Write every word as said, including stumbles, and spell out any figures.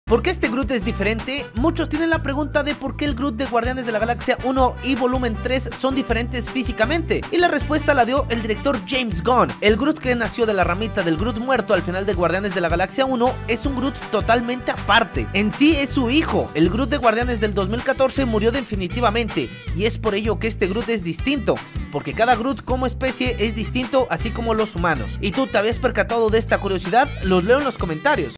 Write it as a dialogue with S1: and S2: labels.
S1: ¿Por qué este Groot es diferente? Muchos tienen la pregunta de por qué el Groot de Guardianes de la Galaxia uno y Volumen tres son diferentes físicamente, y la respuesta la dio el director James Gunn. El Groot que nació de la ramita del Groot muerto al final de Guardianes de la Galaxia uno es un Groot totalmente aparte. En sí es su hijo. El Groot de Guardianes del dos mil catorce murió definitivamente, y es por ello que este Groot es distinto, porque cada Groot como especie es distinto, así como los humanos. ¿Y tú te habías percatado de esta curiosidad? Los leo en los comentarios.